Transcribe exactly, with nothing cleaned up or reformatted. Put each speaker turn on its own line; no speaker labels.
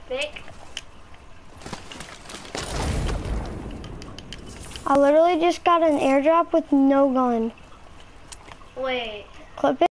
Vic?
I literally just got an airdrop with no gun.
Wait.
Clip it.